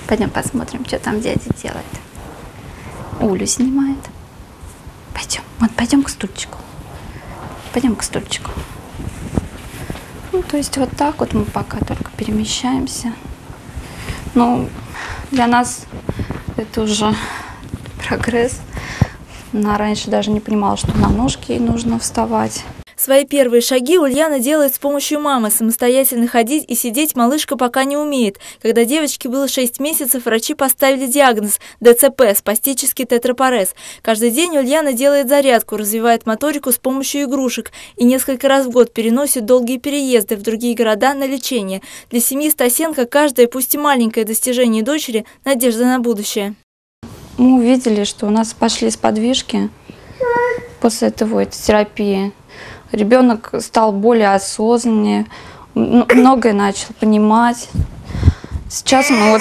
Пойдем посмотрим, что там дядя делает. Улю снимает. Пойдем. Вот, пойдем к стульчику. Пойдем к стульчику. Ну, то есть вот так вот мы пока только перемещаемся. Ну, для нас это уже прогресс. Она раньше даже не понимала, что на ножки ей нужно вставать. Свои первые шаги Ульяна делает с помощью мамы. Самостоятельно ходить и сидеть малышка пока не умеет. Когда девочке было 6 месяцев, врачи поставили диагноз ДЦП – спастический тетрапарез. Каждый день Ульяна делает зарядку, развивает моторику с помощью игрушек и несколько раз в год переносит долгие переезды в другие города на лечение. Для семьи Стасенко каждое, пусть и маленькое достижение дочери – надежда на будущее. Мы увидели, что у нас пошли сподвижки после этой терапии. Ребенок стал более осознаннее, многое начал понимать. Сейчас мы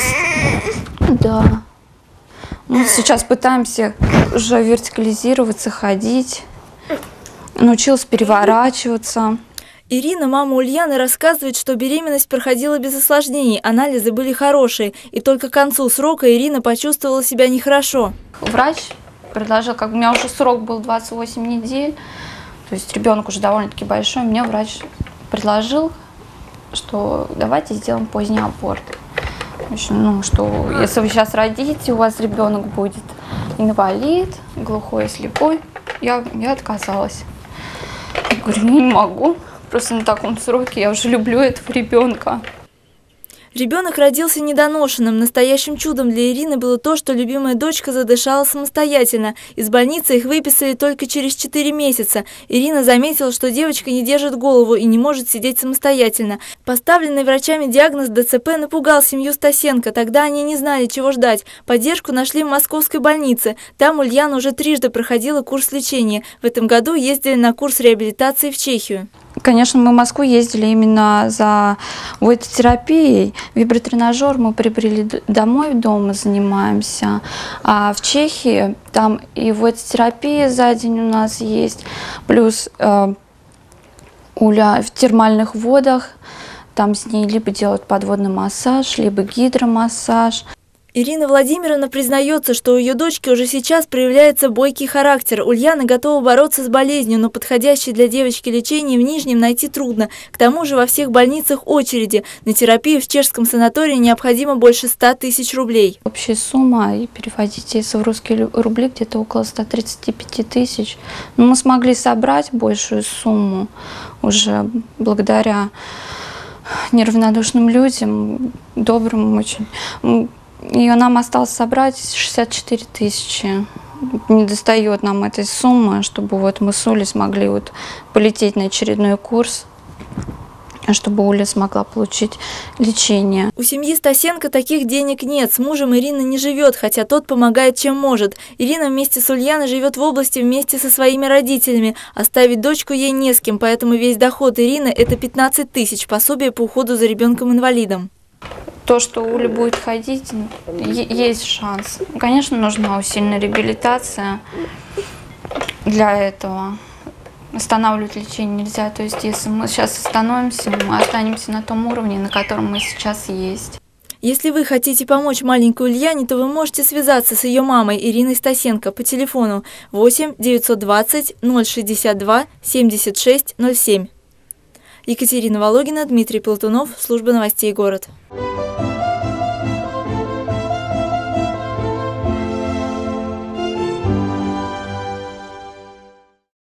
мы сейчас пытаемся уже вертикализироваться, ходить, научился переворачиваться. Ирина, мама Ульяны, рассказывает, что беременность проходила без осложнений, анализы были хорошие, и только к концу срока Ирина почувствовала себя нехорошо. Врач предложил, как у меня уже срок был 28 недель, то есть ребенок уже довольно-таки большой, мне врач предложил, что давайте сделаем поздний аборт. В общем, ну, что если вы сейчас родите, у вас ребенок будет инвалид, глухой, слепой. Я отказалась. Я говорю, я не могу. Просто на таком сроке я уже люблю этого ребенка. Ребенок родился недоношенным. Настоящим чудом для Ирины было то, что любимая дочка задышала самостоятельно. Из больницы их выписали только через 4 месяца. Ирина заметила, что девочка не держит голову и не может сидеть самостоятельно. Поставленный врачами диагноз ДЦП напугал семью Стасенко. Тогда они не знали, чего ждать. Поддержку нашли в московской больнице. Там Ульяна уже трижды проходила курс лечения. В этом году ездили на курс реабилитации в Чехию. Конечно, мы в Москву ездили именно за терапией. Вибротренажер мы приобрели домой, дома занимаемся. А в Чехии там и терапия за день у нас есть. Плюс Уля в термальных водах. Там с ней либо делают подводный массаж, либо гидромассаж. Ирина Владимировна признается, что у ее дочки уже сейчас проявляется бойкий характер. Ульяна готова бороться с болезнью, но подходящее для девочки лечение в Нижнем найти трудно. К тому же во всех больницах очереди. На терапию в чешском санатории необходимо больше 100 тысяч рублей. Общая сумма, и переводить если в русские рубли, где-то около 135 тысяч. Но мы смогли собрать большую сумму уже благодаря неравнодушным людям, добрым очень. И нам осталось собрать 64 тысячи. Не достает нам этой суммы, чтобы мы с Улей смогли полететь на очередной курс, чтобы Уля смогла получить лечение. У семьи Стасенко таких денег нет. С мужем Ирина не живет, хотя тот помогает, чем может. Ирина вместе с Ульяной живет в области вместе со своими родителями. Оставить дочку ей не с кем, поэтому весь доход Ирины – это 15 тысяч, пособие по уходу за ребенком-инвалидом. То, что Уля будет ходить, есть шанс. Конечно, нужна усиленная реабилитация для этого. Останавливать лечение нельзя. То есть, если мы сейчас остановимся, мы останемся на том уровне, на котором мы сейчас есть. Если вы хотите помочь маленькой Ульяне, то вы можете связаться с ее мамой Ириной Стасенко по телефону 8 920 062 76 07. Екатерина Вологина, Дмитрий Платунов, служба новостей «Город».